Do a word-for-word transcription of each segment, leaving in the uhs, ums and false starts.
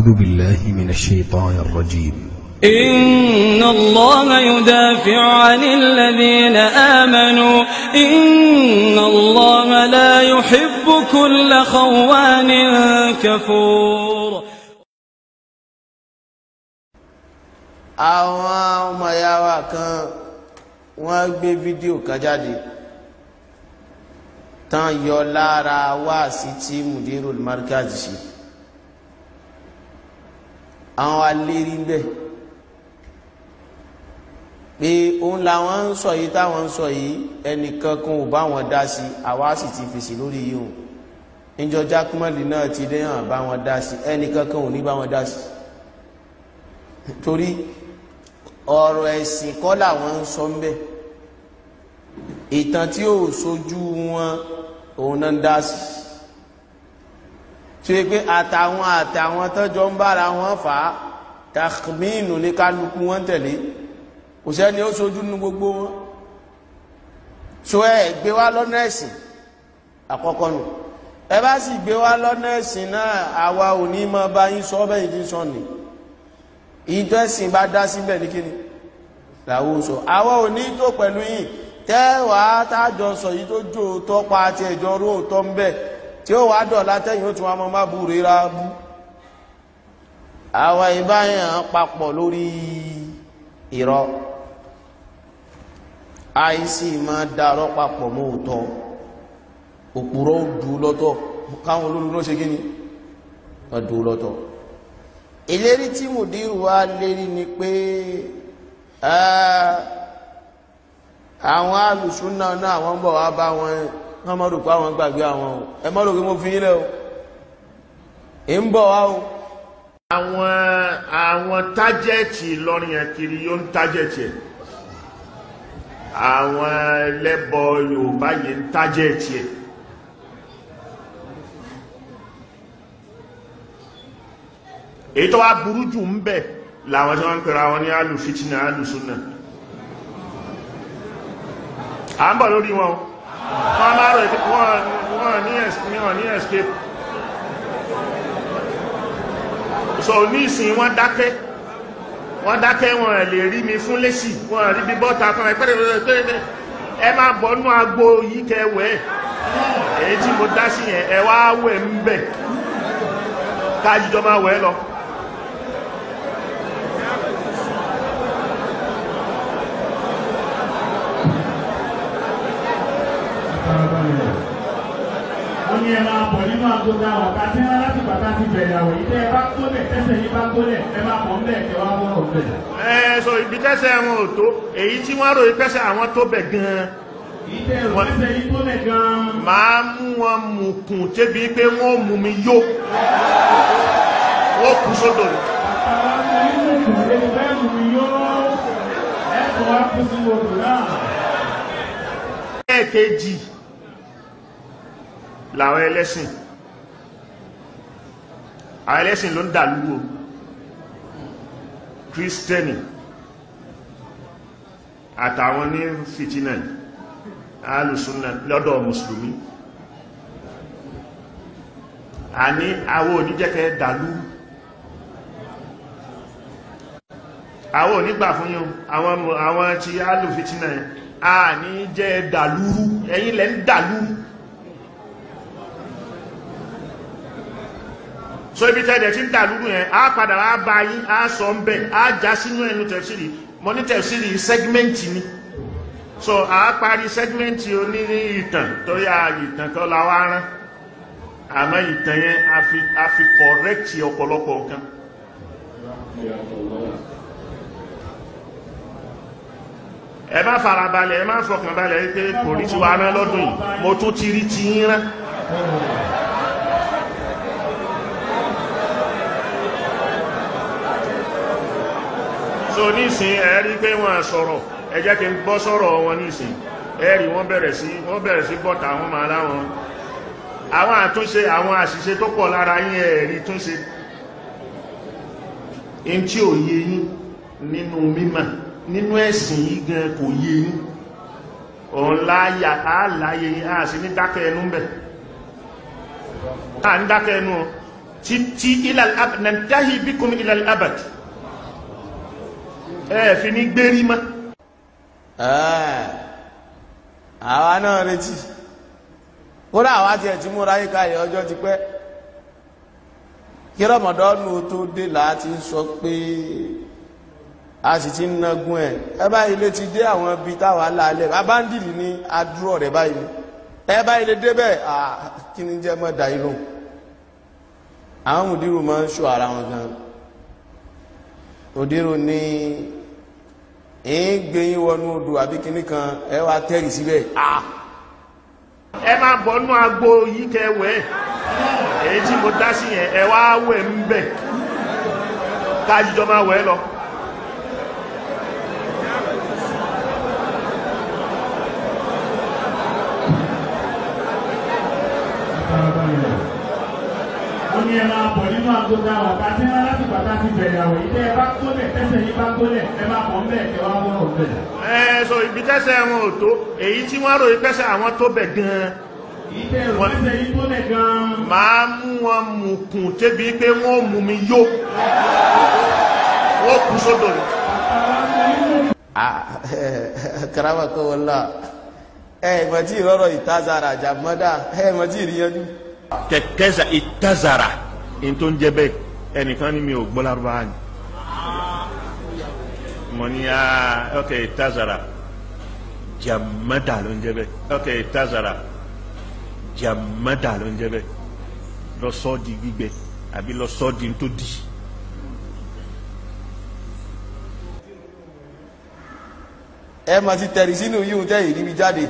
أعوذ بالله من الشيطان الرجيم. إن الله يدافع عن الذين آمنوا إن الله لا يحب كل خوان كفور. àwọn ọmọ ìyá wa kan wọ́n gbé fídíò kan jáde tán yọ lára wáàsí tí Mudirul Markaz ṣe. àwọn alérí bẹ́ẹ̀ pé òun làwọn ń sọ yìí táwọn ń sọ yìí ẹnìkan kan ò bá wọn dá sí, àwa sì ti fèsì lórí yìí o. níjọ jákúmọ́lì náà ti dé hàn bá wọn dá sí, ẹnìkan kan ò ní bá wọn dá sí. torí ọ̀rọ̀ ẹ̀sìn kọ́ làwọn ń sọ ń bẹ̀, ìtàn tí ó sojú wọn òun náà ń dá sí. tí ó pé àtàwọn àtàwọn tọ́jọ́ ń bára wọn fà á takhminu ní kálukú wọn tẹ̀lé, kò sẹ́ni ó sojú ní gbogbo wọn. so ẹ gbé wá lọ́nà ẹ̀sìn àkọ́kọ́ nù, ẹ bá sì gbé wá lọ́nà ẹ̀sìn náà àwa ò ní mọ bá yín sọ bẹ́ẹ̀ yìí sọ nì. ìjọ ẹ̀sìn bá dá síbẹ̀ ní kíni làwọn sọ, àwa ò ní tó pẹ̀lú yìí tẹ́wàá tájọ sọ yìí tó jò tọ́pa àti ẹ̀jọ́ ró tọ́ ń bẹ̀ tí ó wàá dọ̀ látẹ̀yìn ó tún wá mọ́ má bú rírá bú. àwa ìbáyàn papọ̀ lórí irọ́, àìsí máa darọ́ papọ̀ mọ́ òótọ́, òpùrọ́ dù lọ́tọ̀ káwọn olóòrùn ṣe kí ni ọdún lọ́tọ̀. ìlérí tí Mudiru wá lérí ni pé àwọn Ahlu Sunnah náà àwọn bọ̀ wá bá wọn wọ́n mọ́ rò pé àwọn gbàgbé àwọn o, ẹ mọ́ rò pé mo fi yín lẹ́ o, ẹ ń bọ̀ wá o. àwọn àwọn tájẹ́ẹ̀tì lọ́rin yẹn kiri yóò ń tájẹ́ẹ̀tì ẹ̀, àwọn ẹlẹ́bọ Yorùbá yìí ń tájẹ́ẹ̀tì ẹ̀. èyí tó wá burú jù ń bẹ̀ làwọn tí wọ́n ń pèrè àwọn ní Ahlu Fitna Ahlu Sunnah. à ń bọ̀ lórí wọn wọ́n máa rọ̀ wọ́n ní escape. so ní ìsìn wọ́n dákẹ́ wọ́n dákẹ́ wọn lè rí mi fún lésì, wọ́n rí bí bọ́ta kan ẹ̀pẹ́rẹ́ ẹ máa bọ̀ nú agbo yìí kẹwẹ́ èyí tí mo dá sí yẹn ẹ wá wẹ̀ ń bẹ̀ kájíjọ máa wẹ̀ lọ. ó ní ẹ máa bọ̀ nínú agbóga àwọn àti ńlá láti bàtà ti bẹ̀rẹ̀ àwọ̀ yìí tẹ́ ẹ bá gbólẹ̀ tẹ́sẹ̀ yìí bá gbólẹ̀ ẹ máa bọ̀ ńbẹ̀ kẹ́ wá wọ́rọ̀ bẹ̀. ẹ sọ ibi tẹ́sẹ̀ wọn ò tó, èyí tí wọ́n rò tẹ́sẹ̀ àwọn tó bẹ̀ gan-an. ìtẹ́ ò tẹ́sẹ̀ yìí tó bẹ̀ gan-an. máa mú wọn mú kùn débi pé wọ́n mú mi yó wọ́n kú sódò. àtàwọn ọmọ yìí mú kùn débi bẹ́ẹ̀ mú mi yó ẹ̀ kọ́ wá kú sí odò náà. ẹ̀ẹ̀kejì làwọn ẹlẹ́sìn àwọn ẹlẹ́sìn ló ń dà lúwò kírísítẹ́nì àtàwọn ní fìtínà Ahlu Sunnah lọ́dọ̀ mùsùlùmí. a ní àwọn oníjẹ́kẹ́ dàlú, àwọn onígbà fún yín àwọn tí Ahlu fìtínà a ní jẹ́ dàlúrú, ẹ̀yin lẹ́ ń dàlúrú. so ibi tẹ́ẹ̀dẹ̀ tí ń dàlúrú yẹn a padà wá bá yín a sọ ń bẹ̀ a já sínú ẹnu tẹ̀síìrì mọ́ ní tẹ̀síìrì sẹ́gmẹ́ntì ni. so a parí sẹ́gmẹ́ntì oní ìtàn tó yá ìtàn tó la wá rán, àmọ́ ìtàn yẹn a fi kọ̀rẹ́kì ọ̀pọ̀lọpọ̀ nǹkan. ẹ má farabalẹ̀ ẹ má fọkànbalẹ̀ pé kò rí ti wá rán lọ́dún yìí, mo tún ti rí ti yín rán. so nísìn ẹ rí pé wọ́n sọ̀rọ̀, ẹ jẹ́ kí n gbọ́ sọ̀rọ̀ wọn nísìn, ẹ rí wọ́n bẹ̀rẹ̀ sí wọ́n bẹ̀rẹ̀ sí bọ́ta wọn máa láwọn àwọn àtúnṣe àwọn àṣìṣe tó pọ̀ lára yín ẹ rí túnṣe. in tí ò yé yín nínú mímọ̀ nínú ẹ̀sìn yìí gan kò yé yín, òun láyà á láyé yín á sì ní dákẹ́ ẹnu bẹ̀, á ní dákẹ́ ẹnu títí ilal abad nantahi bikum ilal abad ẹ fi ní gbérí mọ́. àwa náà retí kódà àwa tiẹ̀ tí múra yíká yẹ ọjọ́ ti pẹ́ kí rọmọdọ́nù tó dé láti sọ pé a sì ti ń nagun ẹ̀ ẹ báyìí lè ti dé àwọn ibi táwa lálẹ́ abáńdìlì ní adúrọ̀ rẹ̀ báyìí ẹ báyìí lè débẹ̀ kí ni jẹ́ mọ́ da inú àwọn mùdírù máa ń ṣọ́ ara wọn gan mùdírù ní ń gbé yín wọnú odò àbí kíní kan ẹ wá tẹ́rì síbẹ̀ ẹ máa bọ̀ nú agbo yìí kẹwẹ́ èyí tí mo dá sí yẹn ẹ wá wẹ̀ ń bẹ̀ kájíjọ máa wẹ̀ lọ. Ó ní ẹ máa bọ̀ nínú agbóta wà ká tí wọ́n láti pàtà ti bẹ̀rẹ̀ àwẹ̀ yìí tẹ́ ẹ bá kólẹ̀ tẹ́sẹ̀ yìí bá kólẹ̀ ẹ máa bọ̀ ń bẹ̀ kẹ́ wá wọ́n bẹ̀. ẹ sọ ibi tẹ́sẹ̀ wọn ò tó èyí tí wọ́n rò pẹ́sẹ̀ àwọn tó bẹ̀ gan-an. ìtẹ́ ìrọ̀lẹ́sẹ̀ yìí tó lẹ̀ gan-an. máa mú wọn mùkùn débi pé wọ́n mú mi yó wọ́n kú sódò ni. karama kó wọn lọ ẹ mọ̀ tí ìrọ̀rọ̀ ìtazara àjàmọ́dá ẹ mọ̀ tí ìrìyànjú. kẹkẹza ìtazara in tó ń jẹ bẹ́ẹ̀ ẹnìkan ní mi ò gbọ́ lárúbáwá ni mo ní aa ok ìtazara jàmọ́dá ló ń jẹ bẹ́ẹ̀ ok ìtazara jàmọ́dá ló ń jẹ bẹ́ẹ̀ lọ sọ́ di gbígbẹ àbí lọ sọ́ di tó di. ẹ mọ̀ ti tẹ̀rì sínú yíò tẹ́ ìrírí jáde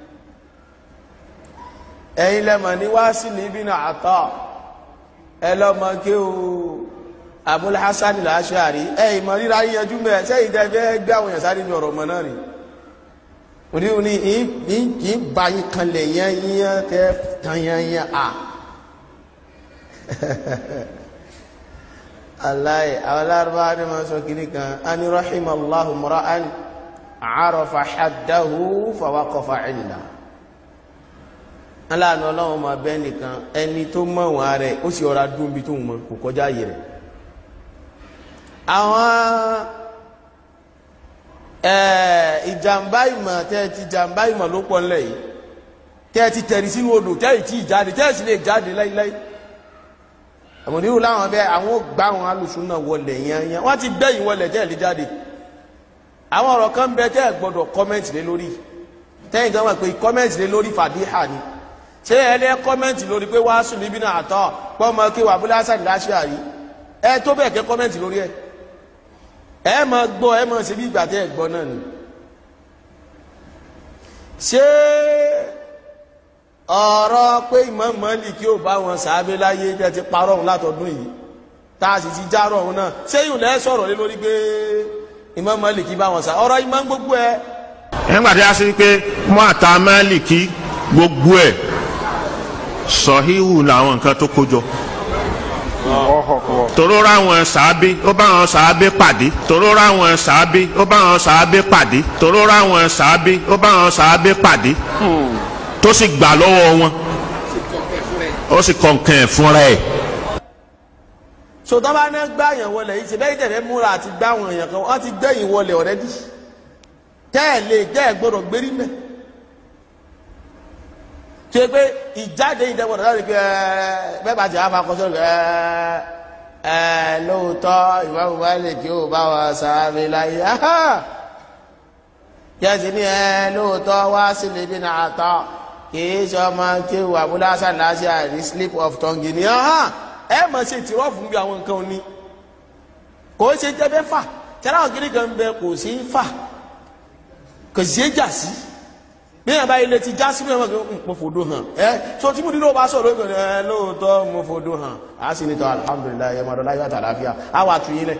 ẹ̀yin lẹ́mọ̀ ní wá sí ní ibn Ata ẹlọ́mọ kí o Abul Hasan al-Ash'ari ẹ̀yìn mọ̀ ríra yíyanjú mẹ́ sẹ́yìn tẹ́fẹ́ gbé àwọn èèyàn sáré ní ọ̀rọ̀ mọ̀ náà rí orí o ní ìyí báyìí kanlẹ̀ yẹn yíyan tẹ́ tán yẹn yẹn à aláì àwọn alárùbá ní ma sọ kìíní kan a ní rahimallahu mura'an arafa haddahu fawaqafa illa aláàánú ọlọ́run ma bẹ́ nìkan ẹni tó mọ̀ wọ́n rẹ̀ ó sì ọ̀rá dún bí tó mọ̀ kò kọjá yìí rẹ̀ àwọn ìjàmbá ìmọ̀ tẹ́ ti jàmbá ìmọ̀ ló pọ̀ nílẹ̀ yìí tẹ́ ti tẹ̀rí sínú odò tẹ́ ì tí ì jáde tẹ́ sì lè jáde láíláí àmọ̀díwò láwọn bẹ́ àwọn gbá àwọn alùsùnà wọlẹ̀ yẹn wọ́n ti gbẹ̀yìn wọlẹ̀ tẹ́ lè jáde àwọn ọ̀rọ̀ kan bẹ tẹ́ gbọ́dọ̀ kọ́mẹ́ntì lé lórí tẹ́yìn kan wà pé kọ́mẹ́ntì lé lórí fàdíhà ni ṣé ẹ lẹ́ kọ́mẹ́ntì lórí pé wá sùn níbi náà àtọ́ pọ́nmọ́ kí wà Abul Hasan al-Ash'ari ẹ tó bẹ́ẹ̀ kẹ́ kọ́mẹ́ntì lórí ẹ ẹ mọ̀ gbọ́ ẹ mọ̀ ṣe bí ìgbà tẹ́ ẹ gbọ́ náà ni ṣé ọ̀rọ̀ pé Imam Malik kí ó bá wọn sàábé láyé jẹ́ ti parọ́ òun látọdún yìí tá a sì ti járọ̀ òun náà ṣé yìí lẹ́ sọ̀rọ̀ lé lórí pé Imam Malik kí bá wọn sàá ọ̀rọ̀ Imam gbogbo ẹ. ẹ̀ńgbà tí a sì pé mọ́ àtà Malik kí gbogbo ẹ̀ sọ̀híhù làwọn nǹkan tó kó jọ tòró ráwọn sàábé ó bá wọn sàábé pàdé tòró ráwọn sàábé ó bá wọn sàábé pàdé tòró ráwọn sàábé ó bá wọn sàábé pàdé tó sì gbà lọ́wọ́ wọn ó sì kọ̀ǹkàn ẹ̀ fúnra ẹ̀. sọtọ́ bá ní gbá yẹn wọlé yìí ṣe bẹ́ẹ̀ tẹ̀lé múra àti gbá àwọn èèyàn kan wọ́n ti gbẹ̀yìn wọlé ọ̀rẹ́dì tẹ́ ẹ̀ lè tẹ́ ẹ̀ gbọ́dọ̀ gbérí mẹ́ ṣe pé ìjáde ìdẹ́gbọ̀dọ̀ láti pé ẹ bẹ́ẹ̀ bá ti àwọn akọ́sọ́ ẹ ẹ lóòótọ́ Imam Malik kí ó bá wọn sàábé láyé yẹ́sì ní ẹ lóòótọ́ wá sí níbi náà tọ́ kìí ṣe ọmọ kí ó wà Abul Hasan al-Ash'ari slip of tongue ni ẹ mọ̀ ṣe tìrọ̀ fún bí àwọn nǹkan òní kò ṣe jẹ́ bẹ́ẹ̀ fà tẹ́lá àwọn kiri kan bẹ kò sí fà kò sí jà sí bí yàrá ilé ti já sí bí wọn mo fòdó hàn ẹ so tí mo dídó bá sọ̀rọ̀ lóòótọ́ ẹ lóòótọ́ mo fòdó hàn á sì ní tọ́ alhamdulilayi ẹ mọ̀dọ́ láyé àtàláfíà á wà tún yín lẹ̀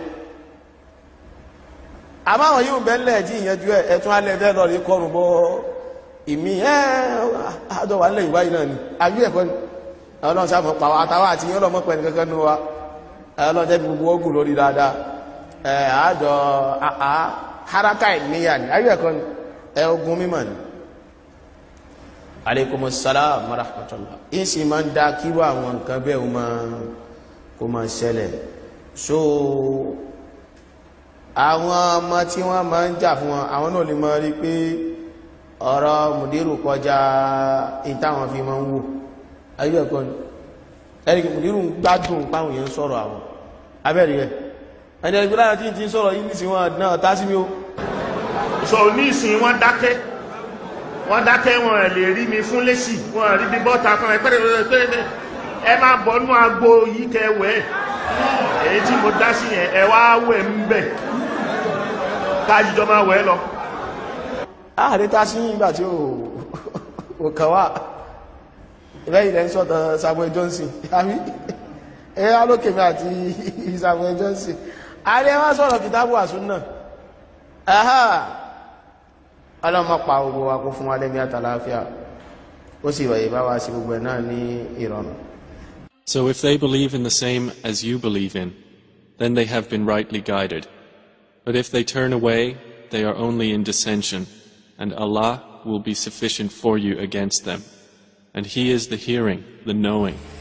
àmọ́ àwọn yìí ń bẹ́ ńlẹ̀ jí ìyẹn ju ẹ ẹtún alẹ́ fẹ́ lọ́ọ́ rí kọrùn bọ́ ìmí ẹ àjọ wà nílẹ̀ ìwáyìí náà ni àbí ẹ̀kọ́ ni ọlọ́run sáà mọ̀ pa wá àtàwọn àti yín ọlọ́mọ pẹ̀lú kankan ní wa ọlọ́run jẹ́ gbogbo ogun lórí dáadáa ẹ àjọ haraka ìníyà ni àbí ẹ̀kọ́ ni ẹ ogun mímọ̀ ni aleykum salaam wa rahmatulah yìí sì máa ń da kíwọ́ àwọn nǹkan bẹ́ẹ̀ o máa kó máa ṣẹlẹ̀. So àwọn ọmọ tí wọ́n máa ń jà fún wọn àwọn náà lè máa rí pé ọ̀rọ̀ mùdírù kọjá ìtàwọn fi máa ń wò ayé ẹ̀kọ́ ni ẹ̀rì mùdírù ń gbádùn páwọn èèyàn sọ̀rọ̀ àwọn abẹ́rẹ̀ rẹ̀ ẹni ẹgbẹ́ lára tí tí ń sọ̀rọ̀ yìí nísìn wọn náà tá sí mi ó so ní ìsìn wọ́n dákẹ́ wọ́n dákẹ́ wọn lè rí mi fún lésì wọ́n rí bí bọ́ta kan ẹ̀pẹ́rẹ́ ẹ máa bọ́nú agbo yìí kẹwẹ́ èyí tí mo dá sí yẹn ẹ wá wẹ̀ ń bẹ̀ kájíjọ máa wẹ̀ lọ. ààrẹ tá sí ìgbà tí ó kàwà ìbẹ́ ilẹ̀ ń sọ́tọ̀ Samuel Johnson àmì ẹ̀yà alókèmí àti Samuel Johnson ààrẹ wá sọ̀rọ̀ kìtàbù àsúnnà ẹ̀hà ọlọ́mọpàá gbogbo wa kó fún wa lẹ́mí àtàláfíà ó sì wáyé bá wá sí gbogbo ẹ̀ náà ní ìrọ̀rùn. So if they believe in the same as you believe in, then they have been rightly guided. But if they turn away, they are only in dissension, and Allah will be sufficient for you against them. And He is the hearing, the knowing.